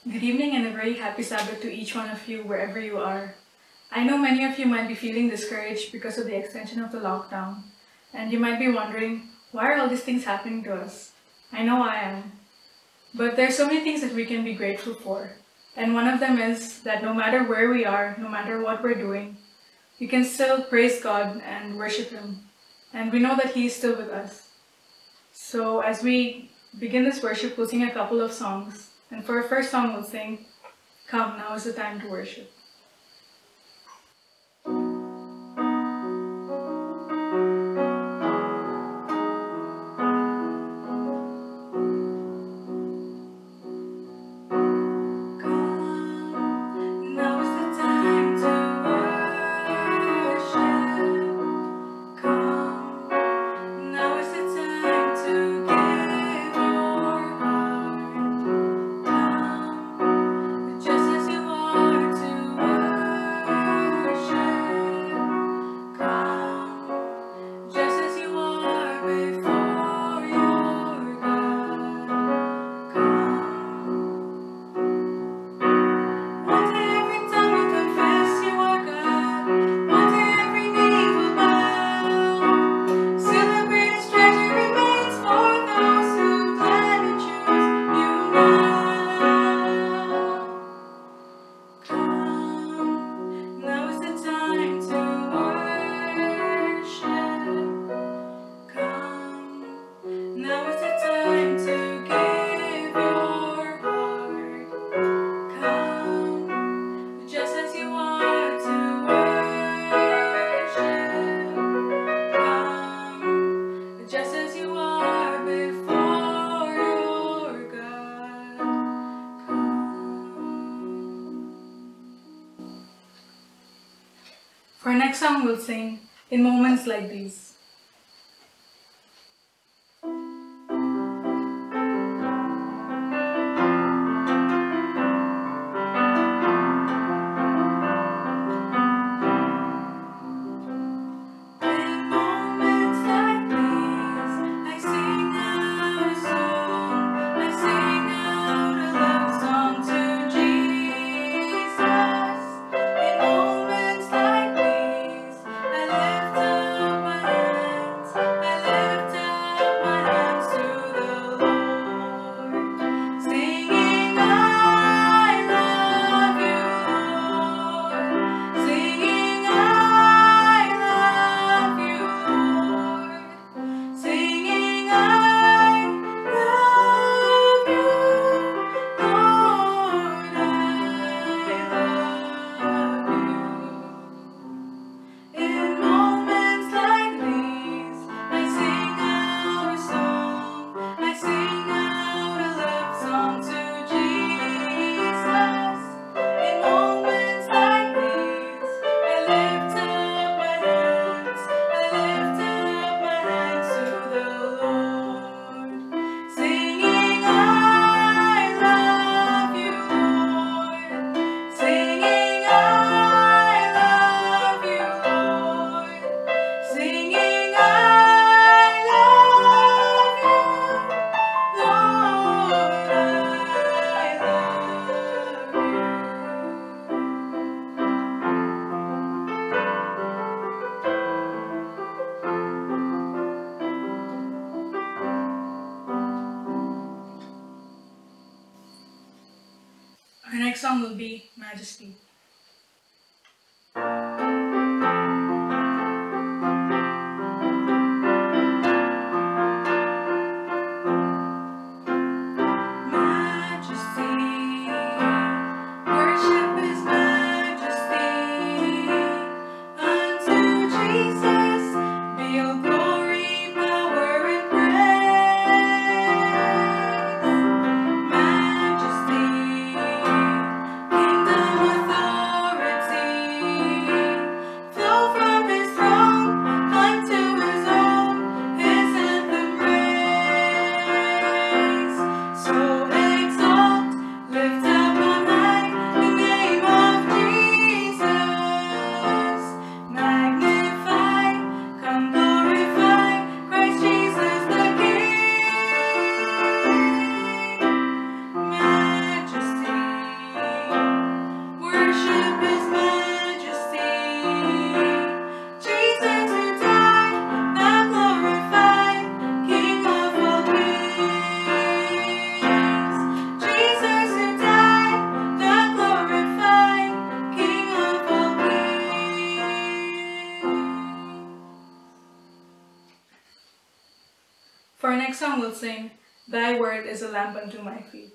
Good evening and a very happy Sabbath to each one of you wherever you are. I know many of you might be feeling discouraged because of the extension of the lockdown, and you might be wondering, why are all these things happening to us? I know I am. But there are so many things that we can be grateful for, and one of them is that no matter where we are, no matter what we're doing, we can still praise God and worship Him, and we know that He is still with us. So as we begin this worship, we'll sing a couple of songs. And for our first song, we'll sing, "Come, Now is the Time to Worship." For our next song, we'll sing, "In Moments Like These." Our next song will be "Majesty." Kingdom authority. next song we'll sing, Thy Word is a Lamp unto My Feet.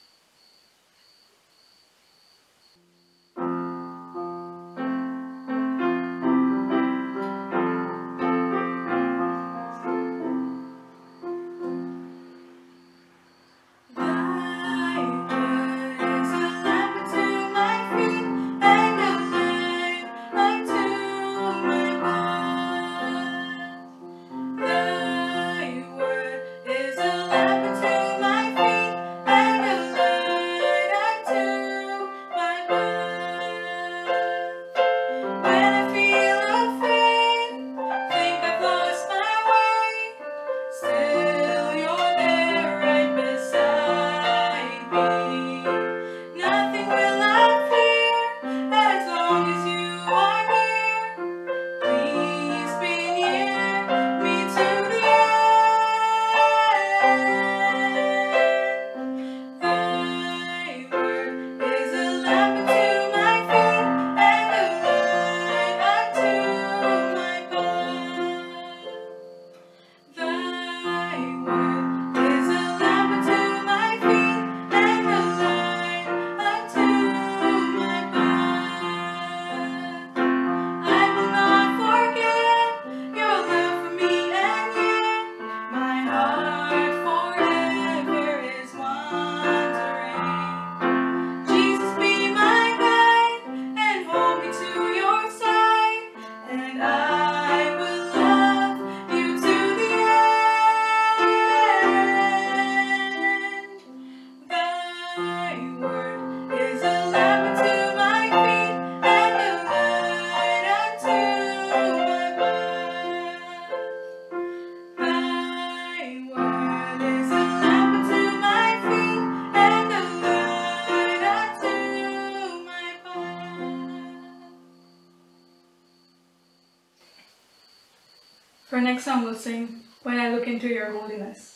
For next song we'll sing, When I Look Into Your Holiness.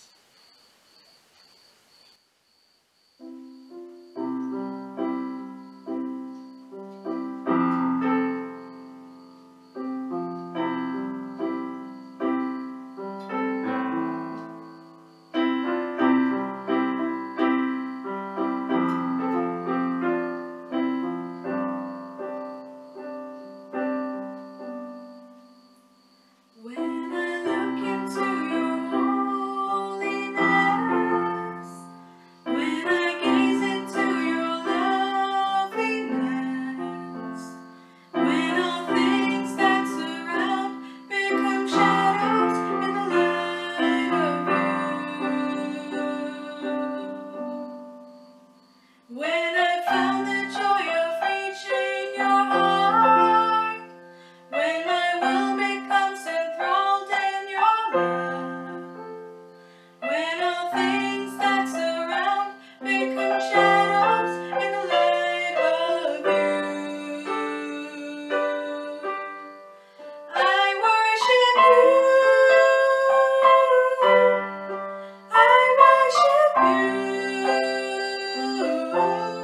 I worship you.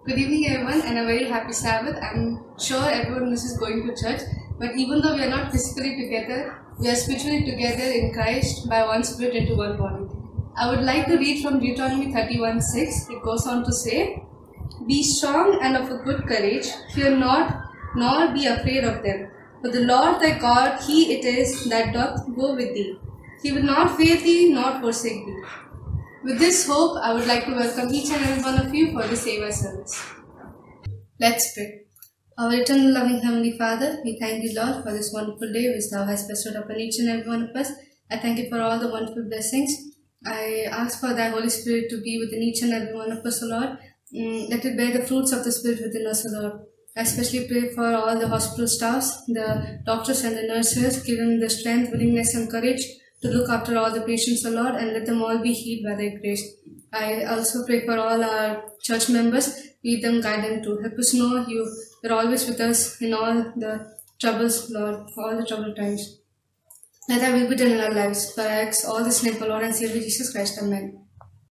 Good evening everyone, and a very happy Sabbath. I'm sure everyone is going to church, but even though we are not physically together, we are spiritually together in Christ by one Spirit into one body. I would like to read from Deuteronomy 31:6. It goes on to say, "Be strong and of a good courage, fear not, nor be afraid of them. For the Lord thy God, He it is that doth go with thee. He will not fail thee, nor forsake thee." With this hope, I would like to welcome each and every one of you for the Savior service. Let's pray. Our eternal loving Heavenly Father, we thank you, Lord, for this wonderful day which Thou hast bestowed upon each and every one of us. I thank you for all the wonderful blessings. I ask for Thy Holy Spirit to be within each and every one of us, O Lord. Let it bear the fruits of the Spirit within us, O Lord. I especially pray for all the hospital staffs, the doctors and the nurses. Give them the strength, willingness and courage to look after all the patients, O Lord, and let them all be healed by Thy grace. I also pray for all our church members. Lead them, guide them too. Help us know You're always with us in all the troubles, Lord, all the troubled times. Let Thy will be done in our lives. For I ask all this in the name of Lord and Savior Jesus Christ. Amen.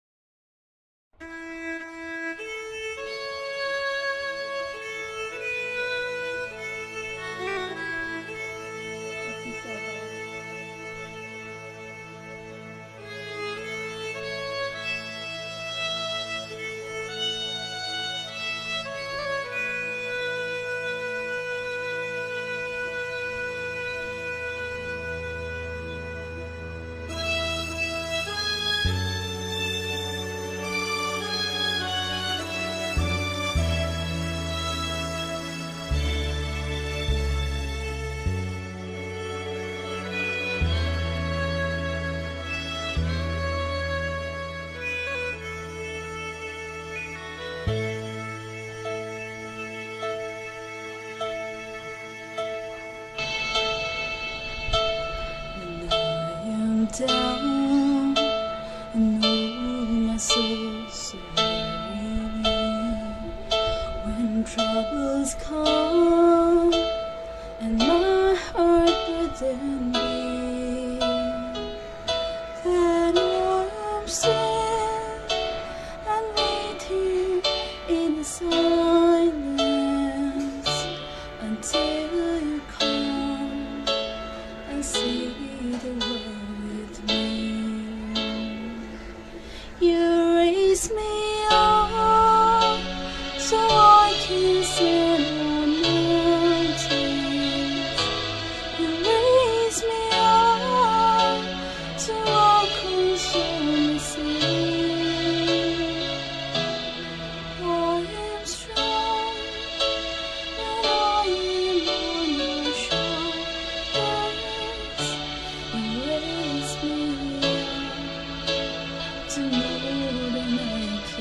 Down and hold my soul so weary. When troubles come and my heart burden be, then I'm still and waiting in the silence until You come and see the world. You raise me up so I can stand on mountains. You raise me up to walk on stormy seas. I am strong and I am on Your shoulders. You raise me up to more than I can.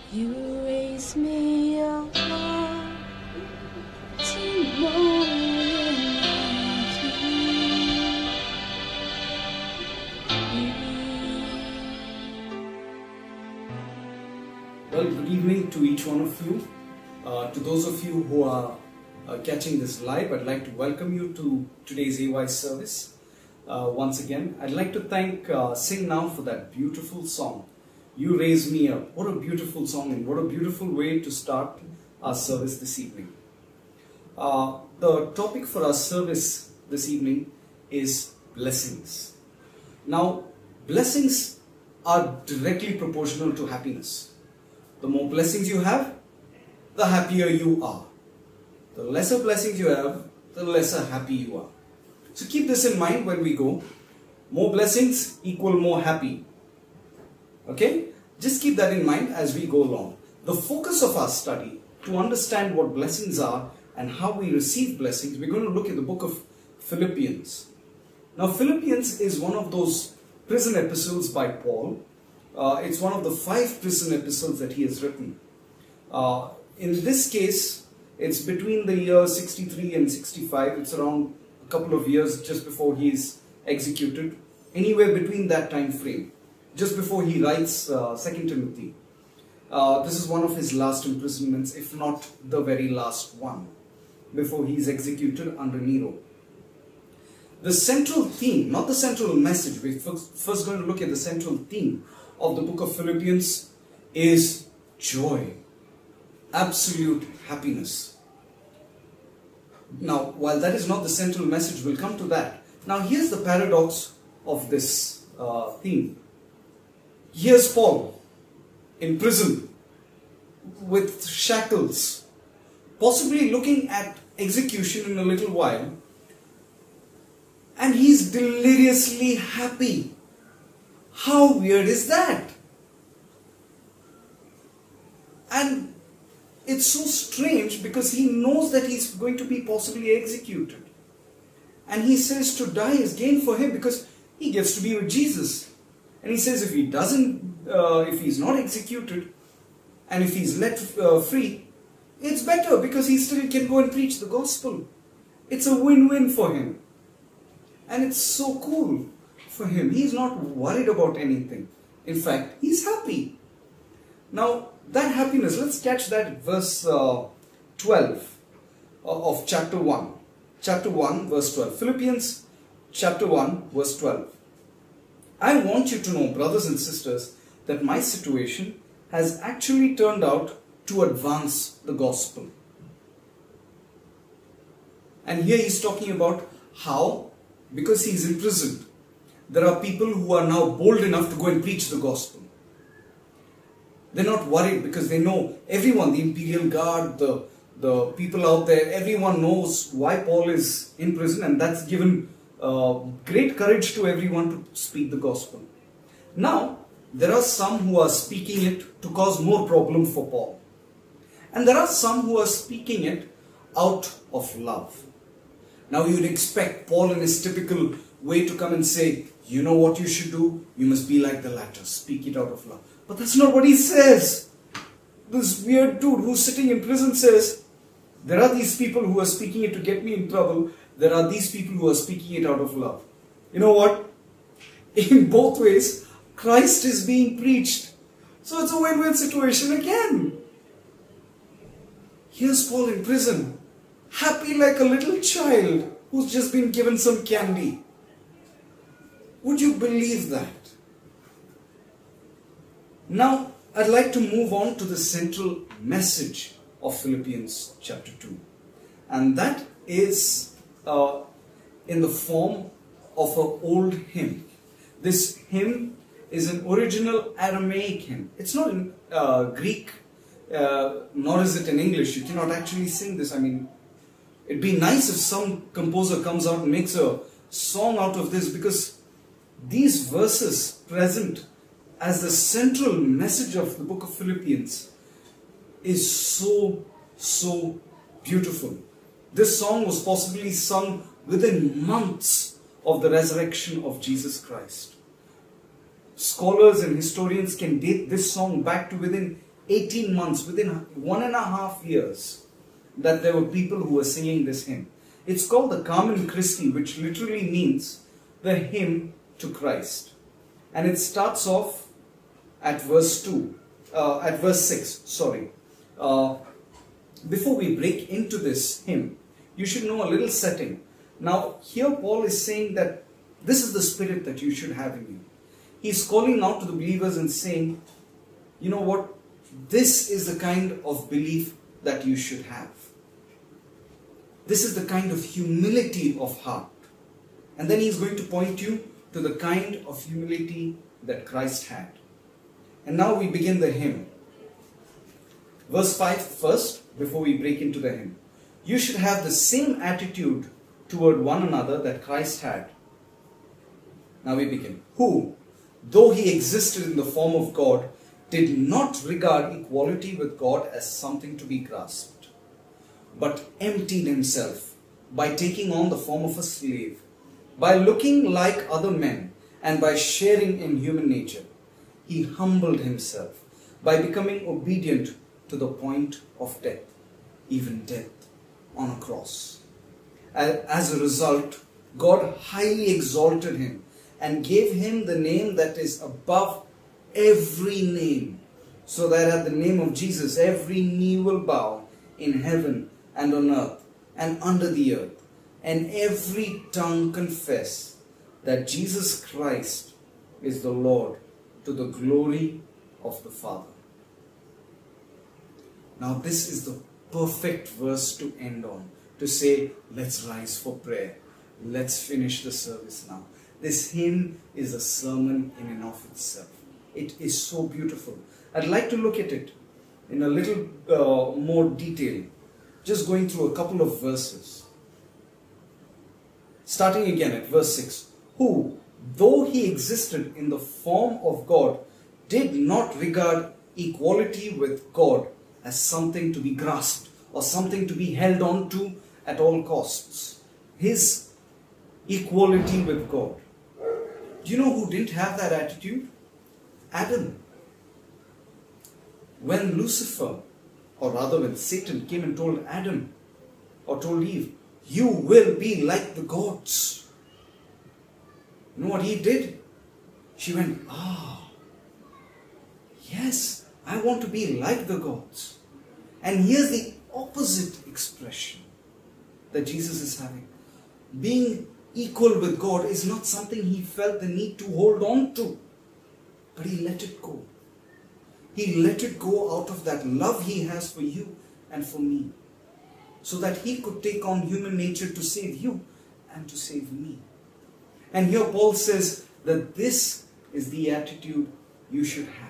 You raise me up to know you. Well, good evening to each one of you. To those of you who are catching this live, I'd like to welcome you to today's AY service. Once again, I'd like to thank Sing Now for that beautiful song, You Raise Me Up. What a beautiful song, and what a beautiful way to start our service this evening. The topic for our service this evening is blessings. Now, blessings are directly proportional to happiness. The more blessings you have, the happier you are. The lesser blessings you have, the lesser happy you are. So keep this in mind when we go. More blessings equal more happy. Okay? Just keep that in mind as we go along. The focus of our study, to understand what blessings are and how we receive blessings, we're going to look at the book of Philippians. Now, Philippians is one of those prison epistles by Paul. It's one of the 5 prison epistles that he has written. In this case, it's between the year 63 and 65. It's around a couple of years just before he is executed. Anywhere between that time frame, just before he writes 2 Timothy. This is one of his last imprisonments, if not the very last one, before he is executed under Nero. The central theme, not the central message, we're first going to look at the central theme of the book of Philippians is joy, absolute happiness. Now, while that is not the central message, we'll come to that. Now, here's the paradox of this theme. Here's Paul in prison with shackles, possibly looking at execution in a little while, and he's deliriously happy. How weird is that? And it's so strange because he knows that he's going to be possibly executed. And he says to die is gain for him because he gets to be with Jesus. And he says if he doesn't, if he's not executed and if he's let free, it's better because he still can go and preach the gospel. It's a win-win for him. And it's so cool for him. He's not worried about anything. In fact, he's happy. Now, that happiness, let's catch that at verse 12 of chapter 1. Chapter 1, verse 12. Philippians chapter 1, verse 12. I want you to know, brothers and sisters, that my situation has actually turned out to advance the gospel. And here he's talking about how, because he's imprisoned, there are people who are now bold enough to go and preach the gospel. They're not worried because they know everyone, the Imperial Guard, the people out there, everyone knows why Paul is in prison, and that's given great courage to everyone to speak the gospel. Now, there are some who are speaking it to cause more problem for Paul. And there are some who are speaking it out of love. Now, you'd expect Paul in his typical way to come and say, you know what you should do? You must be like the latter. Speak it out of love. But that's not what he says. This weird dude who's sitting in prison says, there are these people who are speaking it to get me in trouble. There are these people who are speaking it out of love. You know what? In both ways, Christ is being preached. So it's a win-win situation again. Here's Paul in prison, happy like a little child who's just been given some candy. Would you believe that? Now, I'd like to move on to the central message of Philippians chapter 2. And that is in the form of an old hymn. This hymn is an original Aramaic hymn. It's not in Greek, nor is it in English. You cannot actually sing this. I mean, it'd be nice if some composer comes out and makes a song out of this, because these verses present as the central message of the book of Philippians is so beautiful. This song was possibly sung within months of the resurrection of Jesus Christ. Scholars and historians can date this song back to within 18 months, within 1.5 years, that there were people who were singing this hymn. It's called the Carmen Christi, which literally means the hymn to Christ. And it starts off at verse 6, sorry. Before we break into this hymn, you should know a little setting. Now, here Paul is saying that this is the spirit that you should have in you. He's calling out to the believers and saying, you know what? This is the kind of belief that you should have. This is the kind of humility of heart. And then he's going to point you to the kind of humility that Christ had. And now we begin the hymn. Verse 5 first, before we break into the hymn. You should have the same attitude toward one another that Christ had. Now we begin. Who, though he existed in the form of God, did not regard equality with God as something to be grasped, but emptied himself by taking on the form of a slave, by looking like other men, and by sharing in human nature. He humbled himself by becoming obedient to the point of death, even death on a cross. As a result, God highly exalted him and gave him the name that is above every name, so that at the name of Jesus every knee will bow in heaven and on earth and under the earth, and every tongue confess that Jesus Christ is the Lord, to the glory of the Father. Now this is the perfect verse to end on, to say, let's rise for prayer. Let's finish the service now. This hymn is a sermon in and of itself. It is so beautiful. I'd like to look at it in a little more detail, just going through a couple of verses. Starting again at verse 6. Who, though he existed in the form of God, did not regard equality with God as something to be grasped or something to be held on to at all costs. His equality with God. Do you know who didn't have that attitude? Adam. When Lucifer, or rather when Satan came and told Adam or told Eve, you will be like the gods. You know what he did? She went, yes, I want to be like the gods. And here's the opposite expression that Jesus is having. Being equal with God is not something he felt the need to hold on to, but he let it go. He let it go out of that love he has for you and for me, so that he could take on human nature to save you and to save me. And here Paul says that this is the attitude you should have.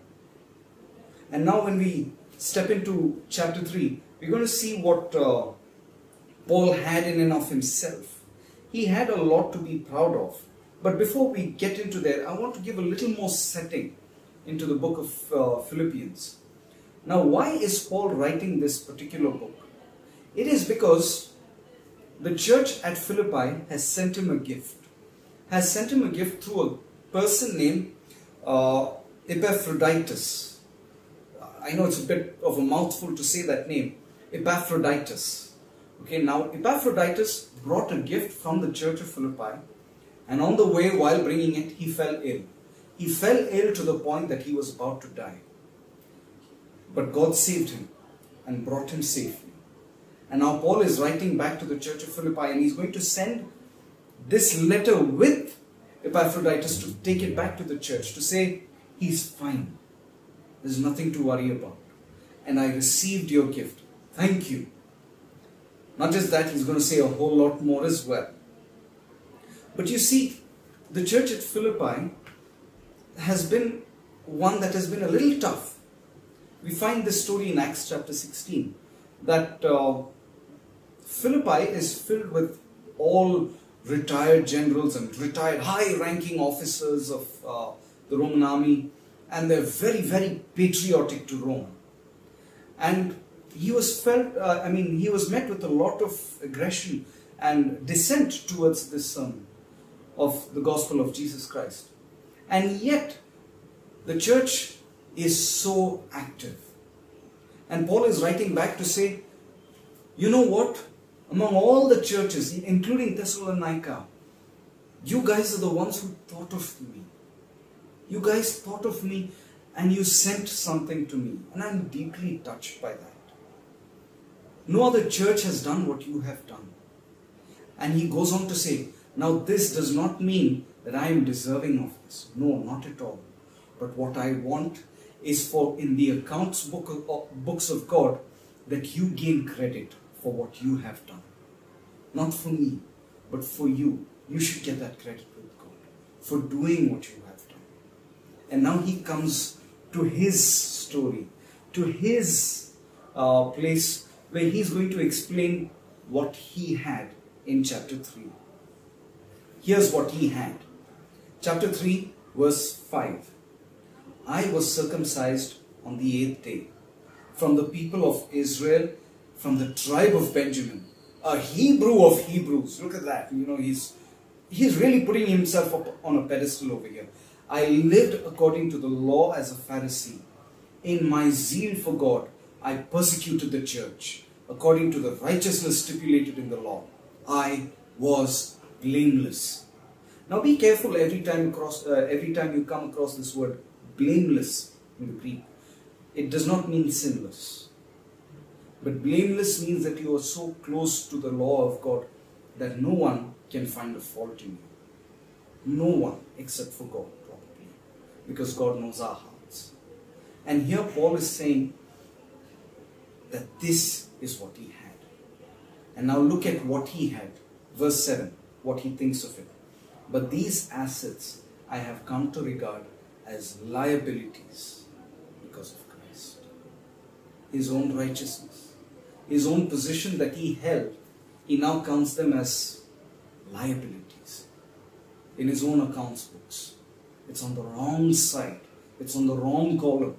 And now when we step into chapter 3, we're going to see what Paul had in and of himself. He had a lot to be proud of. But before we get into that, I want to give a little more setting into the book of Philippians. Now, why is Paul writing this particular book? It is because the church at Philippi has sent him a gift. Has sent him a gift through a person named Epaphroditus. I know it's a bit of a mouthful to say that name. Epaphroditus. Okay, now Epaphroditus brought a gift from the church of Philippi, and on the way, while bringing it, he fell ill. He fell ill to the point that he was about to die. But God saved him and brought him safely. And now Paul is writing back to the church of Philippi, and he's going to send this letter with Epaphroditus to take it back to the church, to say, he's fine. There's nothing to worry about. And I received your gift. Thank you. Not just that, he's going to say a whole lot more as well. But you see, the church at Philippi has been one that has been a little tough. We find this story in Acts chapter 16, that Philippi is filled with all retired generals and retired high-ranking officers of the Roman army, and they're very, very patriotic to Rome. And he was met with a lot of aggression and dissent towards this sermon of the gospel of Jesus Christ. And yet, the church is so active. And Paul is writing back to say, you know what? Among all the churches, including Thessalonica, you guys are the ones who thought of me. You guys thought of me and you sent something to me. And I'm deeply touched by that. No other church has done what you have done. And he goes on to say, now this does not mean that I am deserving of this. No, not at all. But what I want is for in the books of God that you gain credit for what you have done. Not for me, but for you. You should get that credit with God for doing what you have done. And now he comes to his story, to his place where he's going to explain what he had in chapter 3. Here's what he had. Chapter 3, verse 5. I was circumcised on the 8th day from the people of Israel, from the tribe of Benjamin, a Hebrew of Hebrews. Look at that. You know, he's really putting himself up on a pedestal over here. I lived according to the law as a Pharisee. In my zeal for God, I persecuted the church. According to the righteousness stipulated in the law, I was blameless. Now be careful every time you come across this word blameless in the Greek. It does not mean sinless. But blameless means that you are so close to the law of God that no one can find a fault in you. No one except for God, probably. Because God knows our hearts. And here Paul is saying that this is what he had. And now look at what he had. Verse 7, what he thinks of it. But these assets I have come to regard as liabilities because of Christ. His own righteousness, his own position that he held, he now counts them as liabilities in his own accounts books. It's on the wrong side. It's on the wrong column.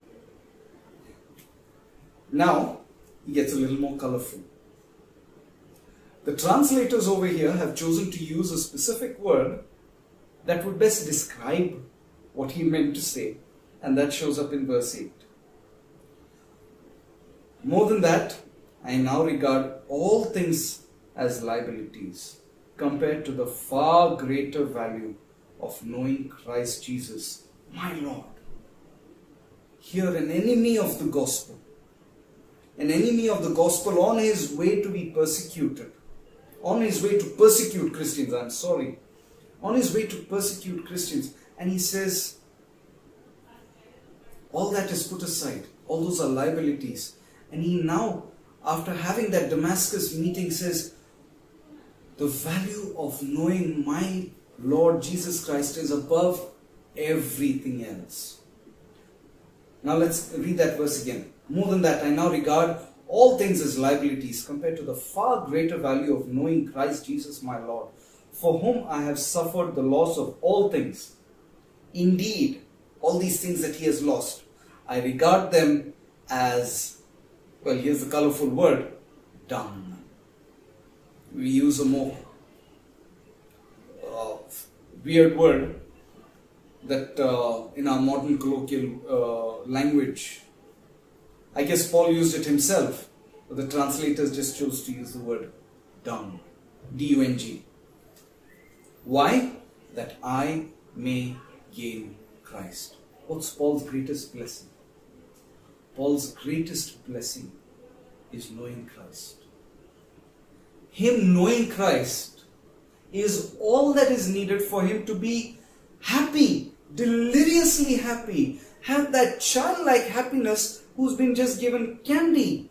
Now, he gets a little more colorful. The translators over here have chosen to use a specific word that would best describe what he meant to say, and that shows up in verse 8. More than that, I now regard all things as liabilities compared to the far greater value of knowing Christ Jesus, my Lord. Here, an enemy of the gospel on his way to be persecuted, on his way to persecute Christians, on his way to persecute Christians. And he says, all that is put aside, all those are liabilities. And he now, after having that Damascus meeting, says, the value of knowing my Lord Jesus Christ is above everything else. Now let's read that verse again. More than that, I now regard all things as liabilities compared to the far greater value of knowing Christ Jesus my Lord, for whom I have suffered the loss of all things. Indeed, all these things that he has lost, I regard them as, well, here's the colorful word, dung. We use a more weird word that in our modern colloquial language, I guess Paul used it himself, but the translators just chose to use the word dung, D-U-N-G. Why? That I may gain Christ. What's Paul's greatest blessing? Paul's greatest blessing is knowing Christ. Him knowing Christ is all that is needed for him to be happy, deliriously happy, have that childlike happiness who's been just given candy.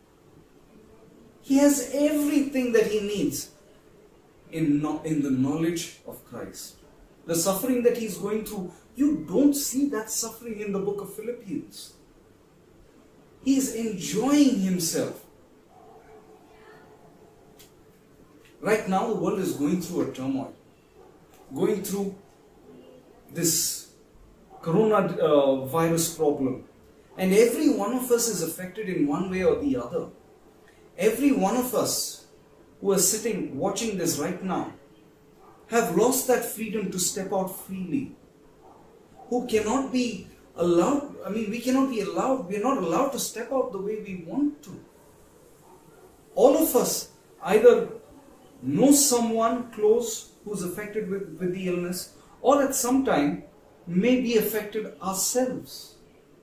He has everything that he needs in the knowledge of Christ. The suffering that he's going through, you don't see that suffering in the book of Philippians. He's enjoying himself. Right now the world is going through a turmoil, going through this coronavirus problem. And every one of us is affected in one way or the other. Every one of us who are sitting watching this right now have lost that freedom to step out freely. Who cannot be allowed, we cannot be allowed, we are not allowed to step out the way we want to. All of us either know someone close who's affected with the illness, or at some time may be affected ourselves.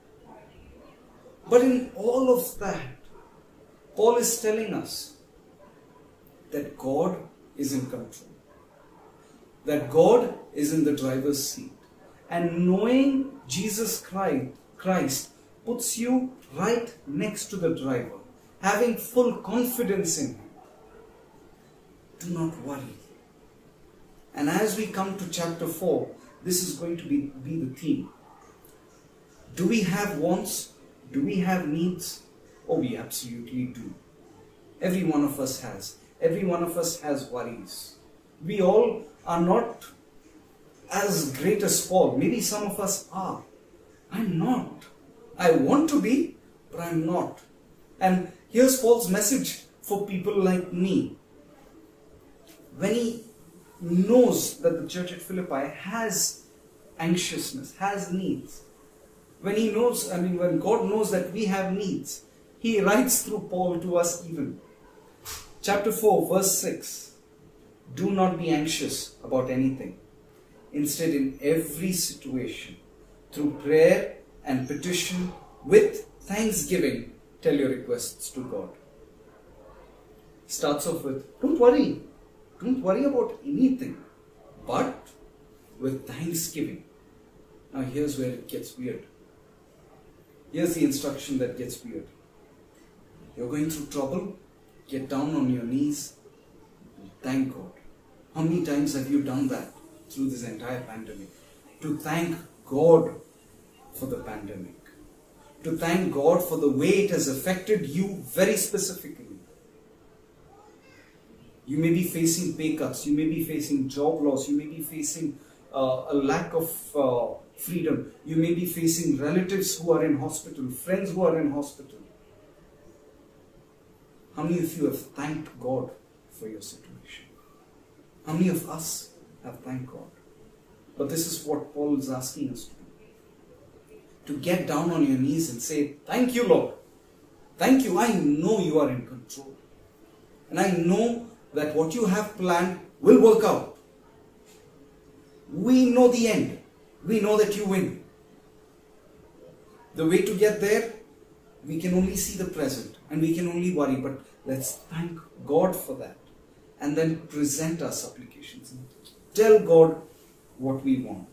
But in all of that, Paul is telling us that God is in control, that God is in the driver's seat. And knowing Jesus Christ puts you right next to the driver, having full confidence in Him. Do not worry. And as we come to chapter 4, this is going to be the theme. Do we have wants? Do we have needs? Oh, we absolutely do. Every one of us has. Every one of us has worries. We all are not as great as Paul. Maybe some of us are. I'm not. I want to be, but I'm not. And here's Paul's message for people like me. When he knows that the church at Philippi has anxiousness, has needs, when he knows, when God knows that we have needs, he writes through Paul to us even. Chapter 4, verse 6. Do not be anxious about anything. Instead, in every situation, through prayer and petition, with thanksgiving, tell your requests to God. Starts off with, don't worry. Don't worry about anything, but with thanksgiving. Now here's where it gets weird. Here's the instruction that gets weird. You're going through trouble, get down on your knees, and thank God. How many times have you done that through this entire pandemic? To thank God for the pandemic. To thank God for the way it has affected you very specifically. You may be facing pay cuts, you may be facing job loss, you may be facing a lack of freedom, you may be facing relatives who are in hospital, friends who are in hospital. How many of you have thanked God for your situation? How many of us have thanked God? But this is what Paul is asking us to do. To get down on your knees and say, thank you, Lord. Thank you. I know you are in control. And I know that what you have planned will work out. We know the end. We know that you win. The way to get there, we can only see the present and we can only worry, but let's thank God for that and then present our supplications. Tell God what we want.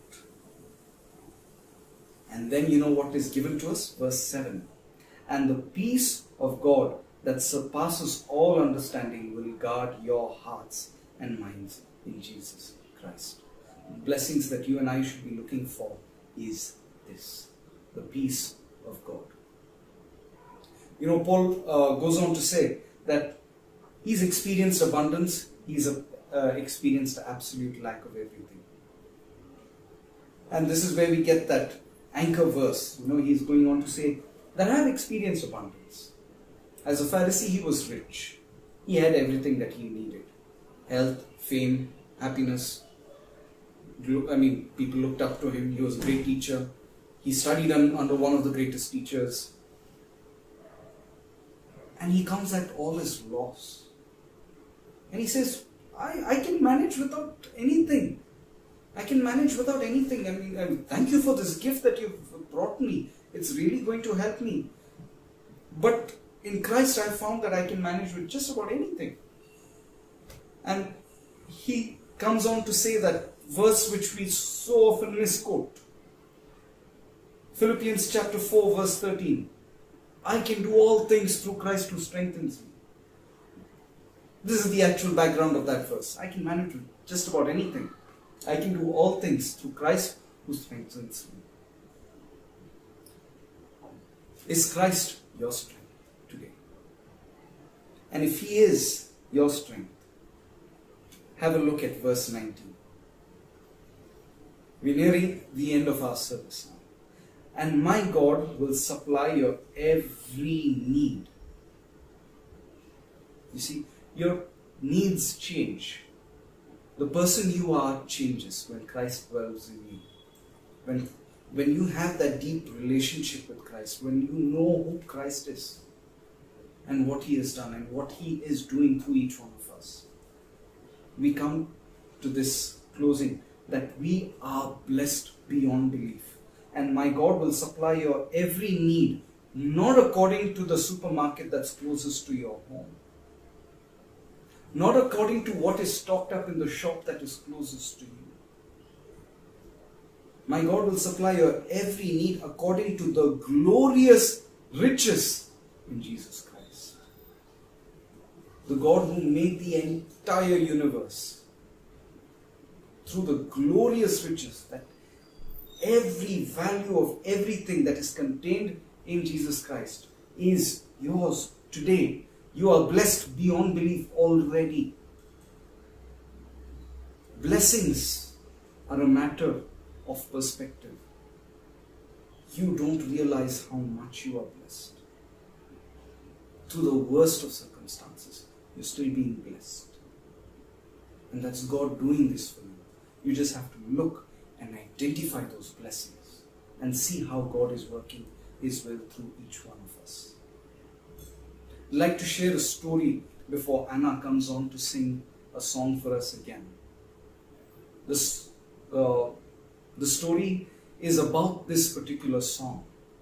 And then you know what is given to us? Verse 7. And the peace of God that surpasses all understanding will guard your hearts and minds in Jesus Christ. The blessings that you and I should be looking for is this, the peace of God. You know, Paul goes on to say that he's experienced abundance, he's experienced absolute lack of everything. And this is where we get that anchor verse. You know, he's going on to say that I have experienced abundance. As a Pharisee, he was rich. He had everything that he needed. Health, fame, happiness. People looked up to him. He was a great teacher. He studied under one of the greatest teachers. And he comes at all his loss. And he says, I can manage without anything. I can manage without anything. Thank you for this gift that you've brought me. It's really going to help me. But in Christ, I found that I can manage with just about anything. And he comes on to say that verse which we so often misquote. Philippians chapter 4 verse 13. I can do all things through Christ who strengthens me. This is the actual background of that verse. I can manage with just about anything. I can do all things through Christ who strengthens me. Is Christ your strength today? And if He is your strength, have a look at verse 19. We're nearing the end of our service now. And my God will supply your every need. You see, your needs change. The person you are changes when Christ dwells in you. when you have that deep relationship with Christ, when you know who Christ is and what He has done and what He is doing through each one of us, we come to this closing that we are blessed beyond belief. And my God will supply your every need, not according to the supermarket that's closest to your home, not according to what is stocked up in the shop that is closest to you. My God will supply your every need according to the glorious riches in Jesus Christ. The God who made the entire universe, through the glorious riches, that every value of everything that is contained in Jesus Christ is yours today. You are blessed beyond belief already. Blessings are a matter of perspective. You don't realize how much you are blessed. Through the worst of circumstances, you're still being blessed. And that's God doing this for you. You just have to look and identify those blessings and see how God is working His will through each one of us. I'd like to share a story before Anna comes on to sing a song for us again. The story is about this particular song.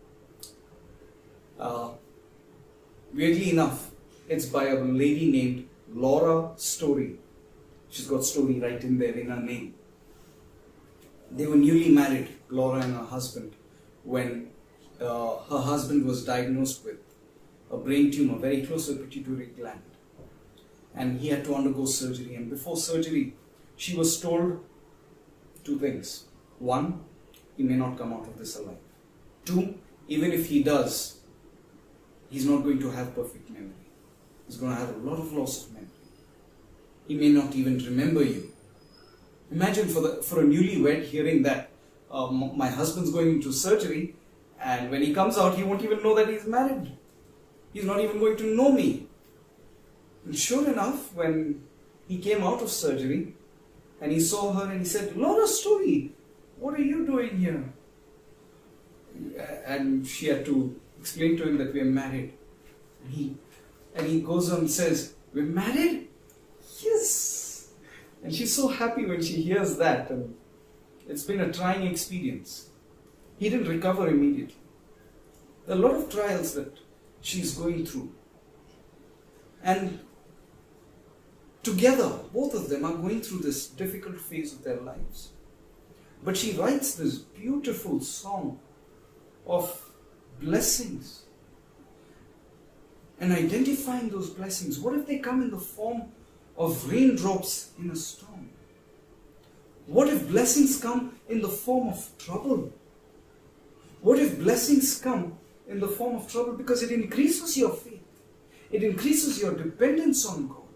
Weirdly enough, it's by a lady named Laura Story. She's got Story right in there in her name. They were newly married, Laura and her husband, when her husband was diagnosed with a brain tumor very close to the pituitary gland. And he had to undergo surgery. And before surgery, she was told two things. One, he may not come out of this alive. Two, even if he does, he's not going to have perfect memory. He's going to have a lot of loss of memory. He may not even remember you. Imagine for a newlywed hearing that my husband's going into surgery, and when he comes out, he won't even know that he's married. He's not even going to know me. And sure enough, when he came out of surgery and he saw her and he said, Laura Story, what are you doing here? And she had to explain to him that we are married. And he goes on and says, we're married? Yes. And she's so happy when she hears that. And it's been a trying experience. He didn't recover immediately. There are a lot of trials that she's going through. And together, both of them are going through this difficult phase of their lives. But she writes this beautiful song of blessings. And identifying those blessings. What if they come in the form of raindrops in a storm? What if blessings come in the form of trouble? What if blessings come in the form of trouble? Because it increases your faith. It increases your dependence on God.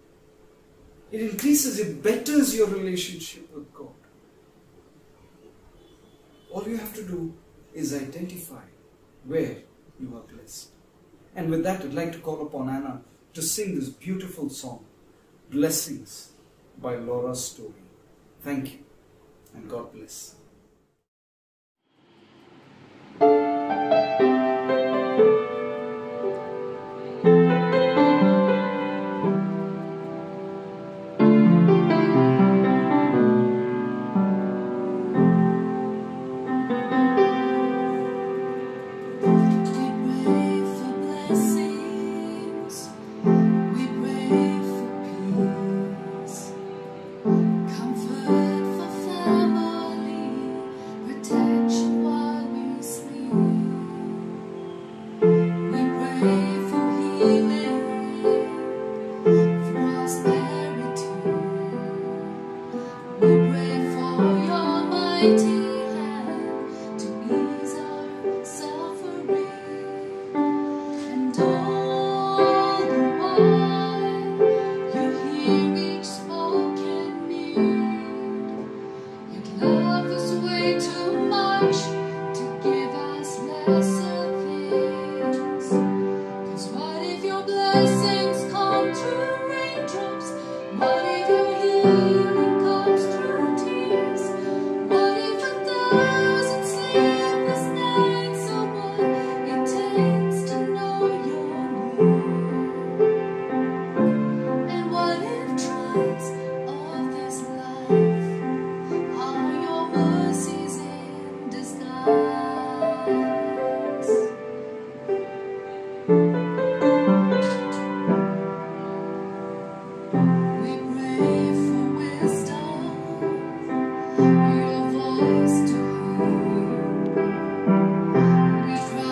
It betters your relationship with God. All you have to do is identify where you are blessed. And with that, I'd like to call upon Anna to sing this beautiful song, Blessings by Laura Story. Thank you, and God bless. Comfort for family.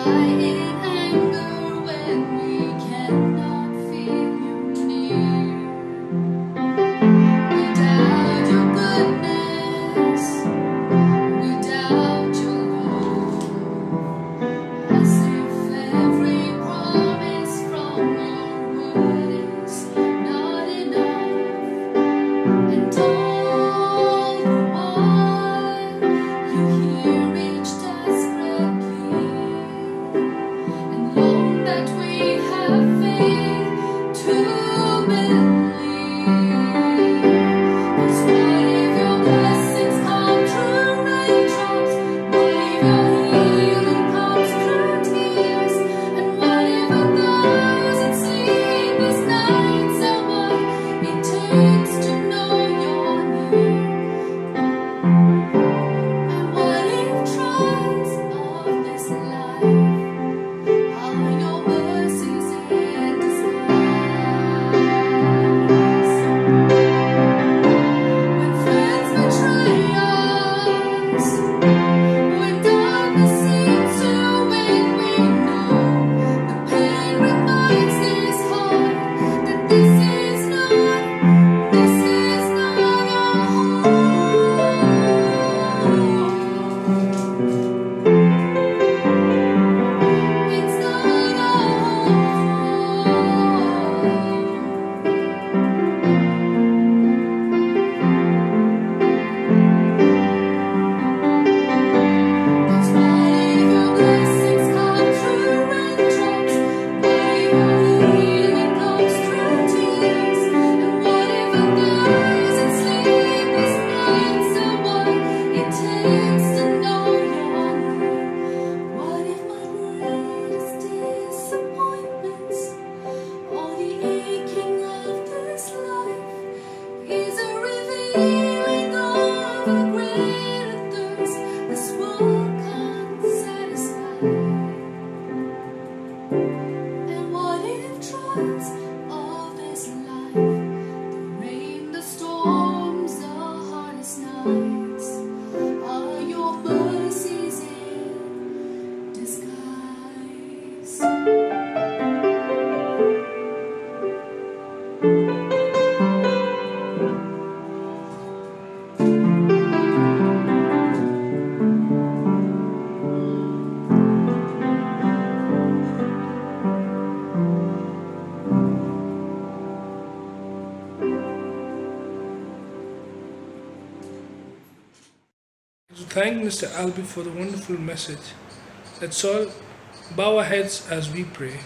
Thank Mr. Albie for the wonderful message. Let's all bow our heads as we pray.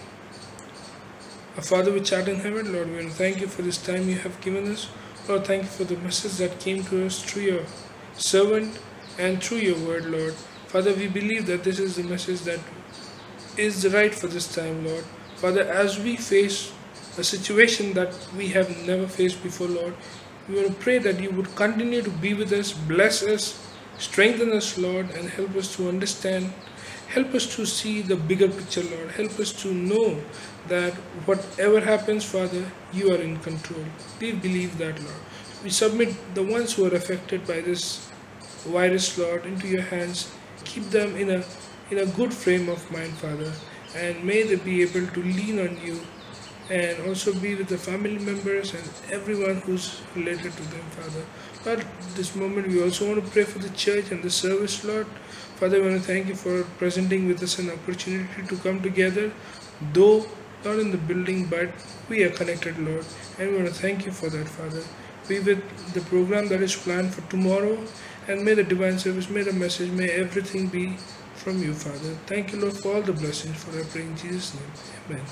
Our Father which art in heaven, Lord, we want to thank you for this time you have given us. Lord, thank you for the message that came to us through your servant and through your word, Lord. Father, we believe that this is the message that is right for this time, Lord. Father, as we face a situation that we have never faced before, Lord, we want to pray that you would continue to be with us, bless us, strengthen us, Lord, and help us to understand. Help us to see the bigger picture, Lord. Help us to know that whatever happens, Father, you are in control. We believe that, Lord. We submit the ones who are affected by this virus, Lord, into your hands. Keep them in a good frame of mind, Father, and may they be able to lean on you and also be with the family members and everyone who's related to them, Father. Lord, this moment we also want to pray for the church and the service, Lord. Father, we want to thank you for presenting with us an opportunity to come together, though not in the building, but we are connected, Lord. And we want to thank you for that, Father. Be with the program that is planned for tomorrow, and may the divine service, may the message, may everything be from you, Father. Thank you, Lord, for all the blessings, for I pray in Jesus' name. Amen.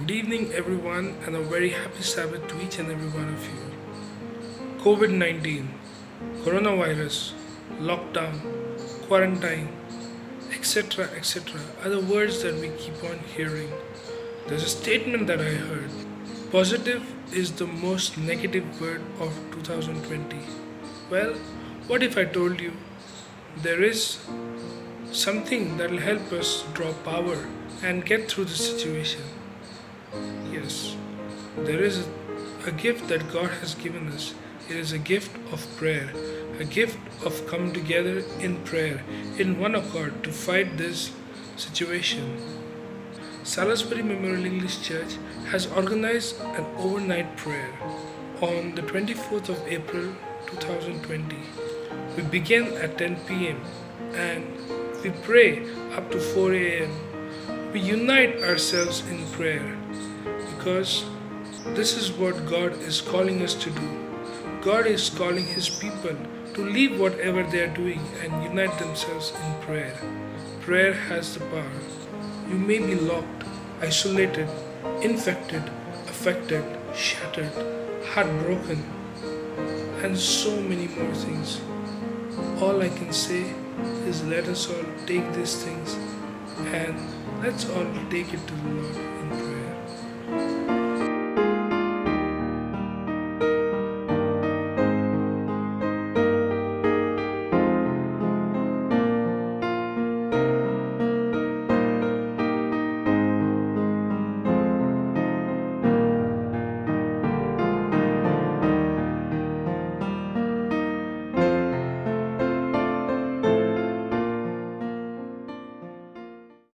Good evening, everyone, and a very happy Sabbath to each and every one of you. COVID-19, coronavirus, lockdown, quarantine, etc., etc. are the words that we keep on hearing. There's a statement that I heard. Positive is the most negative word of 2020. Well, what if I told you there is something that will help us draw power and get through the situation? Yes, there is a gift that God has given us. It is a gift of prayer, a gift of coming together in prayer, in one accord to fight this situation. Salisbury Memorial English Church has organized an overnight prayer on the 24th of April 2020. We begin at 10 p.m. and we pray up to 4 a.m. We unite ourselves in prayer because this is what God is calling us to do. God is calling His people to leave whatever they are doing and unite themselves in prayer. Prayer has the power. You may be locked, isolated, infected, affected, shattered, heartbroken, and so many more things. All I can say is let us all take these things and let's all take it to the Lord